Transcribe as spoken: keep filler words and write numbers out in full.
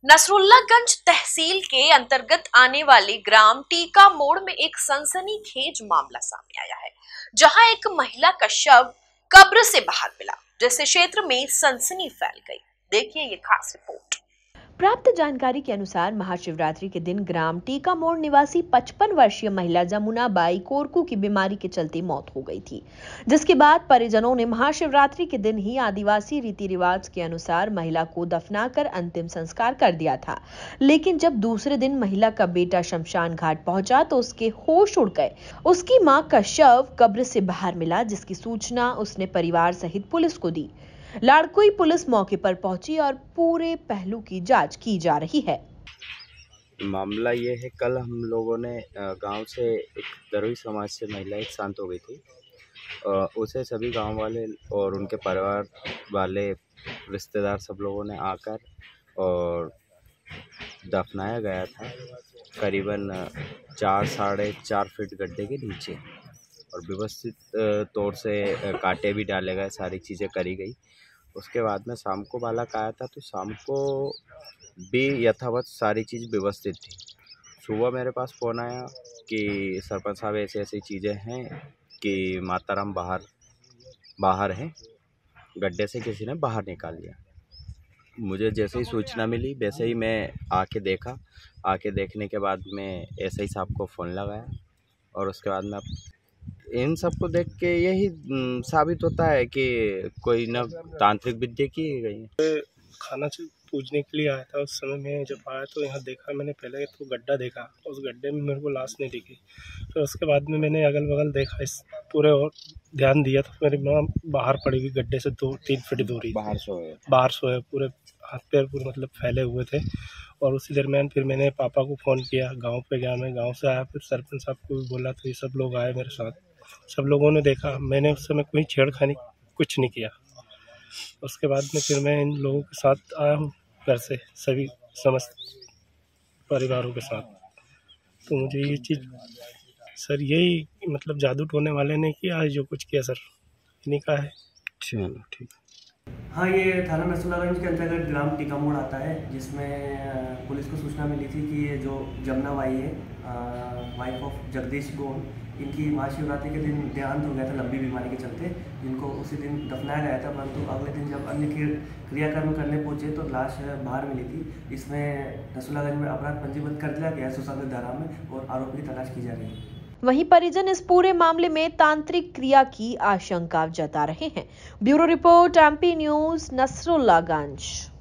नसरुल्लागंज तहसील के अंतर्गत आने वाले ग्राम टीका मोड़ में एक सनसनीखेज मामला सामने आया है, जहां एक महिला का शव कब्र से बाहर मिला, जिससे क्षेत्र में सनसनी फैल गई। देखिए ये खास रिपोर्ट। प्राप्त जानकारी के अनुसार महाशिवरात्रि के दिन ग्राम टीका मोड़ निवासी पचपन वर्षीय महिला जमुना बाई कोरकू की बीमारी के चलते मौत हो गई थी, जिसके बाद परिजनों ने महाशिवरात्रि के दिन ही आदिवासी रीति रिवाज के अनुसार महिला को दफनाकर अंतिम संस्कार कर दिया था। लेकिन जब दूसरे दिन महिला का बेटा शमशान घाट पहुंचा तो उसके होश उड़ गए। उसकी मां का शव कब्र से बाहर मिला, जिसकी सूचना उसने परिवार सहित पुलिस को दी। लाड़कुई पुलिस मौके पर पहुंची और पूरे पहलू की जांच की जा रही है। मामला ये है, कल हम लोगों ने गांव से एक दरोई समाज से महिला एक शांत हो गई थी। उसे सभी गांव वाले और उनके परिवार वाले रिश्तेदार सब लोगों ने आकर और दफनाया गया था करीबन चार साढ़े चार फीट गड्ढे के नीचे, और व्यवस्थित तौर से कांटे भी डाले गए, सारी चीज़ें करी गई। उसके बाद में शाम को बालक आया था, तो शाम को भी यथावत सारी चीज़ व्यवस्थित थी। सुबह मेरे पास फ़ोन आया कि सरपंच साहब ऐसी ऐसी चीज़ें हैं कि माताराम बाहर बाहर हैं, गड्ढे से किसी ने बाहर निकाल लिया। मुझे जैसे ही सूचना मिली वैसे ही मैं आके देखा। आके देखने के बाद मैं ऐसे ही साहब को फ़ोन लगाया, और उसके बाद में इन सब को देख के यही साबित होता है कि कोई न तांत्रिक विद्या की गई है। खाना पूजने के लिए आया था, उस समय मैं जब आया तो यहाँ देखा, मैंने पहले तो गड्ढा देखा, उस गड्ढे में मेरे को लाश नहीं दिखी। फिर उसके बाद में मैंने अगल बगल देखा, इस पूरे और ध्यान दिया तो मेरी माँ बाहर पड़ी हुई गड्ढे से दो तीन फीट दूरी बाहर सोए बाहर सोए पूरे हाथ पैर पूरे मतलब फैले हुए थे। और उसी दरमियान फिर मैंने पापा को फ़ोन किया, गाँव पे गया, मैं गाँव से आया, फिर सरपंच साहब को भी बोला, तो ये सब लोग आए मेरे साथ। सब लोगों ने देखा, मैंने उस समय कोई छेड़खानी कुछ नहीं किया। उसके बाद में फिर मैं इन लोगों के साथ आया हूँ घर से, सभी समस्त परिवारों के साथ। तो मुझे ये चीज़ सर यही मतलब जादू टोने वाले ने किया है, जो कुछ किया सर इन्हीं का है। चलो ठीक। हाँ, ये थाना नसरुल्लागंज के अंतर्गत ग्राम टीका मोड़ आता है, जिसमें पुलिस को सूचना मिली थी कि ये जो जमुना बाई है, वाइफ ऑफ जगदीश गोन, इनकी महाशिवरात्रि के दिन देहांत हो गया था लंबी बीमारी के चलते। इनको उसी दिन दफनाया गया था, परंतु अगले दिन जब अन्य क्रियाकर्म करने पहुंचे तो लाश बाहर मिली थी। इसमें नसरुल्लागंज में अपराध पंजीबद्ध कर दिया गया सुसाइड धारा में, और आरोपी की तलाश की जा रही है। वहीं परिजन इस पूरे मामले में तांत्रिक क्रिया की आशंका जता रहे हैं। Bureau report, MP news, Nasrullaganj.